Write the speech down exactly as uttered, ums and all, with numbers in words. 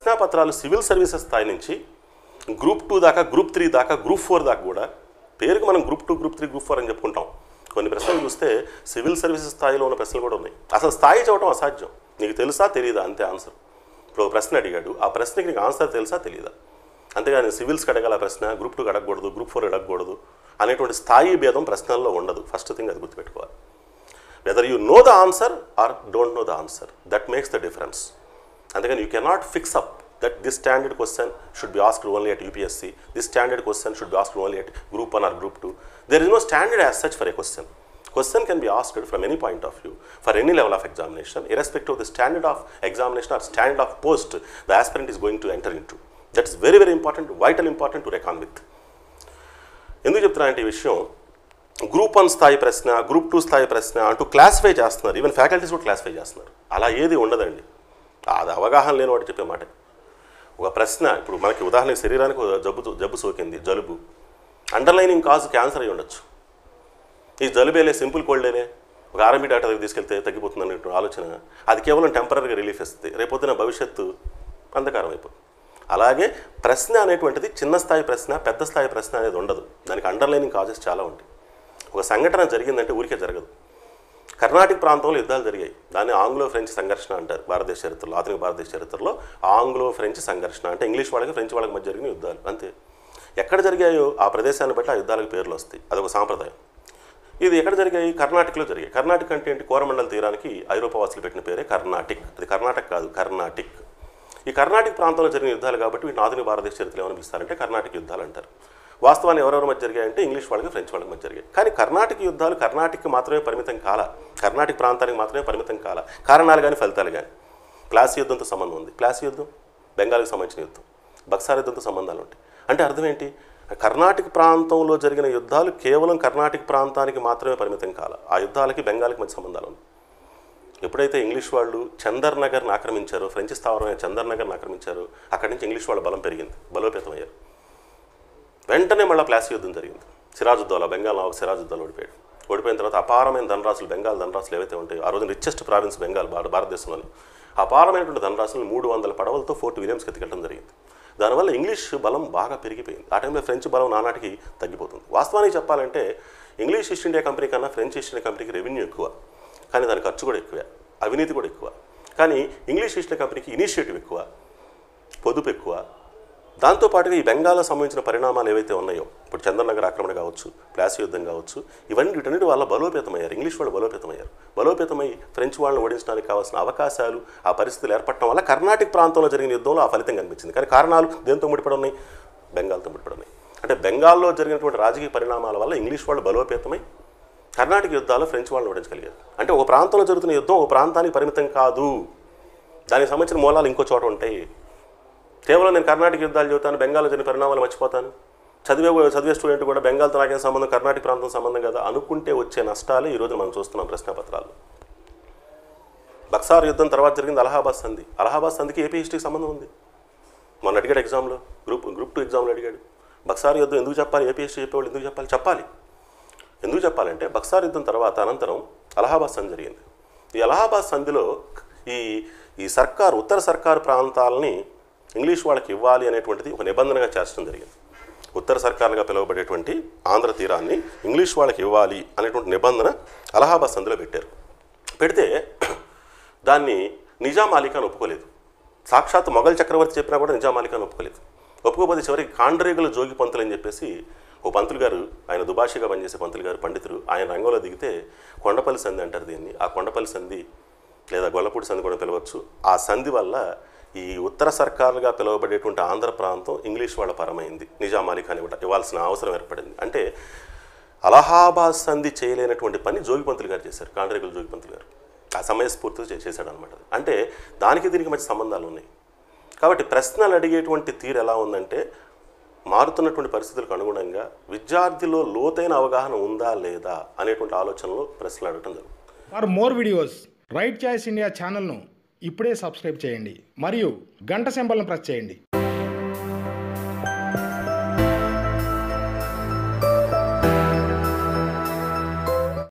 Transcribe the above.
ప్రశ్నాపత్రాలు civil services స్థాయి నుంచి group two దాకా, గ్రూప్ త్రీ దాకా, గ్రూప్ ఫోర్ దాకా కూడా, పేరుకి మనం group two, group three, group four అని చెప్పుకుంటాం. కొన్ని ప్రశ్నలు చూస్తే సివిల్ సర్వీసెస్ స్థాయిలో ఉన్న ప్రశ్నలు కూడా ఉన్నాయి. అసలు స్థాయి చూడటం అసాధ్యం. నీకు తెలుసా తెలియదా అంతే ఆన్సర్. ఇప్పుడు ఒక ప్రశ్న అడిగాడు, ఆ ప్రశ్నకి నీకు ఆన్సర్ తెలుసా తెలియదా. అంతేగాని సివిల్స్కి అడగాల ప్రశ్న, గ్రూప్ టూకి అడగకూడదు, గ్రూప్ ఫోర్ అడగకూడదు అనేటువంటి స్థాయి భేదం ప్రశ్నల్లో ఉండదు. ఫస్ట్ థింగ్ అది గుర్తుపెట్టుకోవాలి. Whether you know the answer or don't know the answer, that makes the difference. అంతేగాని you cannot fix up that this standard question should be asked only at U P S C, this standard question should be asked only at group one or group two. There is no standard as such for a question. Question can be asked from any point of view for any level of examination, irrespective of the standard of examination or standard of post the aspirant is going to enter into. That is very very important, vital important to reckon with. ఎందుకు చెప్తున్నా అంటే ఈ విషయం, group one స్థాయి ప్రశ్న, group two స్థాయి ప్రశ్న అంటూ క్లాసిఫై చేస్తున్నారు. ఈవెన్ ఫ్యాకల్టీస్ కూడా క్లాసిఫై చేస్తున్నారు. అలా ఏది ఉండదండి. అది అవగాహన లేని వాడు చెప్పే మాట. ఒక ప్రశ్న, ఇప్పుడు మనకి ఉదాహరణకి శరీరానికి జబ్బు జబ్బు సోకింది, జలుబు, అండర్లైనింగ్ కాజ్ క్యాన్సర్ అయి ఉండొచ్చు. ఈ జలుబేలే, సింపుల్ కోల్డేనే, ఒక ఆర్ఎంపీ డాక్టర్ దగ్గర తీసుకెళ్తే తగ్గిపోతుంది అనే ఆలోచన, అది కేవలం టెంపరీగా రిలీఫ్ ఇస్తుంది, రేపొద్దున భవిష్యత్తు అంధకారం అయిపోతుంది. అలాగే ప్రశ్న అనేటువంటిది చిన్న స్థాయి ప్రశ్న, పెద్ద స్థాయి ప్రశ్న అనేది ఉండదు. దానికి అండర్లైనింగ్ కాజెస్ చాలా ఉంటాయి. ఒక సంఘటన జరిగిందంటే ఊరికే జరగదు. కర్ణాటక ప్రాంతంలో యుద్ధాలు జరిగాయి. దాన్ని ఆంగ్లో ఫ్రెంచ్ సంఘర్షణ అంటారు. భారతదేశ చరిత్రలో, ఆధునిక భారతదేశ చరిత్రలో ఆంగ్లో ఫ్రెంచ్ సంఘర్షణ అంటే ఇంగ్లీష్ వాళ్ళకి ఫ్రెంచ్ వాళ్ళకి మధ్య జరిగిన యుద్ధాలు అంతే. ఎక్కడ జరిగాయో ఆ ప్రదేశాన్ని బట్టి ఆ యుద్ధాలకు పేర్లు వస్తాయి. అదొక సాంప్రదాయం. ఇది ఎక్కడ జరిగాయి? కర్ణాటకలో జరిగాయి. కర్ణాటక అంటే ఏంటి? కోరమండల తీరానికి ఐరోపా వాసులు పెట్టిన పేరే కర్ణాటిక్. అది కర్ణాటక కాదు, కర్ణాటిక్. ఈ కర్ణాటక ప్రాంతంలో జరిగిన యుద్ధాలు కాబట్టి వీటిని ఆధునిక భారతదేశ చరిత్రలో ఏమని పిలుస్తారంటే కర్ణాటక యుద్ధాలు అంటారు. వాస్తవాన్ని ఎవరెవరి మధ్య జరిగాయంటే ఇంగ్లీష్ వాళ్ళకి ఫ్రెంచ్ వాళ్ళకి మధ్య జరిగాయి. కానీ కర్ణాటక యుద్ధాలు కర్ణాటకకి మాత్రమే పరిమితం కాల, కర్ణాటక ప్రాంతానికి మాత్రమే పరిమితం కాల. కారణాలు కానీ ఫలితాలు కానీ. ప్లాసీ యుద్ధంతో సంబంధం ఉంది. ప్లాసీ యుద్ధం బెంగాల్కి సంబంధించిన యుద్ధం, బక్సార్ యుద్ధంతో సంబంధాలు ఉంటాయి. అంటే అర్థం ఏంటి? కర్ణాటక ప్రాంతంలో జరిగిన యుద్ధాలు కేవలం కర్ణాటక ప్రాంతానికి మాత్రమే పరిమితం కాల. ఆ యుద్ధాలకి బెంగాల్కి మధ్య సంబంధాలు ఉన్నాయి. ఎప్పుడైతే ఇంగ్లీష్ వాళ్ళు చందర్ నగర్ని ఆక్రమించారో, ఫ్రెంచ్ స్థావరమైన చందర్ నగర్ని ఆక్రమించారో, అక్కడి నుంచి ఇంగ్లీష్ వాళ్ళ బలం పెరిగింది, బలోపేతమయ్యారు. వెంటనే మళ్ళీ ప్లాసీ యుద్ధం జరిగింది. సిరాజుద్దౌలా, బెంగాల్ నవాబు సిరాజుద్దౌలా ఓడిపోయాడు. ఓడిపోయిన తర్వాత అపారమైన ధనరాశులు, బెంగాల్ ధనరాశులు ఏవైతే ఉంటాయో, ఆ రోజు రిచెస్ట్ ప్రావిన్స్ బెంగాల్ భారతదేశంలోని అపారమైనటువంటి ధనరాశులను మూడు వందల పడవలతో ఫోర్ట్ విలియమ్స్కి ఎత్తుకెళ్ళడం జరిగింది. దానివల్ల ఇంగ్లీష్ బలం బాగా పెరిగిపోయింది. ఆ టైంలో ఫ్రెంచ్ బలం నానాటికి తగ్గిపోతుంది. వాస్తవానికి చెప్పాలంటే ఇంగ్లీష్ ఈస్ట్ ఇండియా కంపెనీ కన్నా ఫ్రెంచ్ ఈస్ట్ ఇండియా కంపెనీకి రెవెన్యూ ఎక్కువ, కానీ దాని ఖర్చు కూడా ఎక్కువ, అవినీతి కూడా ఎక్కువ. కానీ ఇంగ్లీష్ ఈస్ట్ ఇండియా కంపెనీకి ఇనిషియేటివ్ ఎక్కువ, పొదుపు ఎక్కువ. దాంతోపాటుగా ఈ బెంగాల్లో సంబంధించిన పరిణామాలు ఏవైతే ఉన్నాయో, ఇప్పుడు చందర్నగర్ ఆక్రమణ కావచ్చు, ప్లాసీ యుద్ధం కావచ్చు, ఇవన్నీ వీటన్నిటి వల్ల బలోపేతమయ్యారు. ఇంగ్లీష్ వాళ్ళు బలోపేతమయ్యారు. బలోపేతమై ఫ్రెంచ్ వాళ్ళని ఓడించడానికి కావాల్సిన అవకాశాలు, ఆ పరిస్థితులు ఏర్పడటం వల్ల కర్ణాటక ప్రాంతంలో జరిగిన యుద్ధంలో ఆ ఫలితం కనిపించింది. కానీ కారణాలు దేంతో ముడిపడి ఉన్నాయి? బెంగాల్తో ముడిపడి ఉన్నాయి. అంటే బెంగాల్లో జరిగినటువంటి రాజకీయ పరిణామాల వల్ల ఇంగ్లీష్ వాళ్ళు బలోపేతమై కర్ణాటక యుద్ధాల్లో ఫ్రెంచ్ వాళ్ళని ఓడించగలిగారు. అంటే ఒక ప్రాంతంలో జరుగుతున్న యుద్ధం ఒక ప్రాంతానికి పరిమితం కాదు, దానికి సంబంధించిన మూలాలు ఇంకో చోట ఉంటాయి. కేవలం నేను కర్ణాటక యుద్ధాలు చదువుతాను, బెంగాల్లో జరిగిన పరిణామాలు మర్చిపోతాను, చదివే చదివే స్టూడెంట్ కూడా బెంగాల్తో నాకేం సంబంధం, కర్ణాటక ప్రాంతం సంబంధం కదా అనుకుంటే వచ్చే నష్టాలు ఈరోజు మనం చూస్తున్నాం ప్రశ్నపత్రాలు. బక్సార్ యుద్ధం తర్వాత జరిగింది అలహాబాద్ సంధి. అలహాబాద్ సంధికి ఏపీ హిస్టరీకి సంబంధం ఉంది. మొన్న అడిగాడు ఎగ్జామ్లో, గ్రూప్ గ్రూప్ టూ ఎగ్జామ్లో అడిగాడు. బక్సార్ యుద్ధం ఎందుకు చెప్పాలి, ఏపీ హిస్టరీ చెప్పేవాళ్ళు ఎందుకు చెప్పాలి? చెప్పాలి. ఎందుకు చెప్పాలంటే బక్సార్ యుద్ధం తర్వాత అనంతరం అలహాబాద్ సంధి జరిగింది. ఈ అలహాబాద్ సంధిలో ఈ ఈ సర్కారు, ఉత్తర సర్కారు ప్రాంతాలని ఇంగ్లీష్ వాళ్ళకి ఇవ్వాలి అనేటువంటిది ఒక నిబంధనగా చేర్చడం జరిగింది. ఉత్తర సర్కారుగా పిలువబడేటువంటి ఆంధ్ర తీరాన్ని ఇంగ్లీష్ వాళ్ళకి ఇవ్వాలి అనేటువంటి నిబంధన అలహాబాద్ సంధిలో పెట్టారు. పెడితే దాన్ని నిజాం అలీ ఖాన్ ఒప్పుకోలేదు. సాక్షాత్ మొఘల్ చక్రవర్తి చెప్పినా కూడా నిజాం అలీ ఖాన్ ఒప్పుకోలేదు. ఒప్పుకోకపోతే చివరికి కాండ్రేగుల జోగి పంతులు అని చెప్పేసి ఓ పంతులు గారు, ఆయన దుబాషిగా పనిచేసే పంతులు గారు, పండితులు, ఆయన రంగంలో దిగితే కొండపల్లి సంధి అంటారు దీన్ని. ఆ కొండపల్లి సంధి లేదా గొల్లపూడి సంధి కూడా పిలవచ్చు. ఆ సంధి వల్ల ఈ ఉత్తర సర్కారుగా పిలువబడేటువంటి ఆంధ్ర ప్రాంతం ఇంగ్లీష్ వాళ్ళ పరమైంది. నిజాం అలీ ఖాన్ ఇవ్వట ఇవ్వాల్సిన అవసరం ఏర్పడింది. అంటే అలహాబాద్ సంధి చేయలేనటువంటి పని జోగి పంతులు గారు చేశారు, కాండ్రేగుల జోగి పంతులు గారు. ఆ సమయస్ఫూర్తితో చేశాడు అనమాట. అంటే దానికి దీనికి మధ్య సంబంధాలు ఉన్నాయి. కాబట్టి ప్రశ్నలు అడిగేటువంటి తీరు ఎలా ఉందంటే, మారుతున్నటువంటి పరిస్థితులకు అనుగుణంగా విద్యార్థిలో లోతైన అవగాహన ఉందా లేదా అనేటువంటి ఆలోచనలో ప్రశ్నలు అడగటం జరుగుతుంది. For more videos right choice India ఛానల్ను ఇప్పుడే సబ్స్క్రైబ్ చేయండి మరియు గంట సింబల్ను ప్రెస్ చేయండి.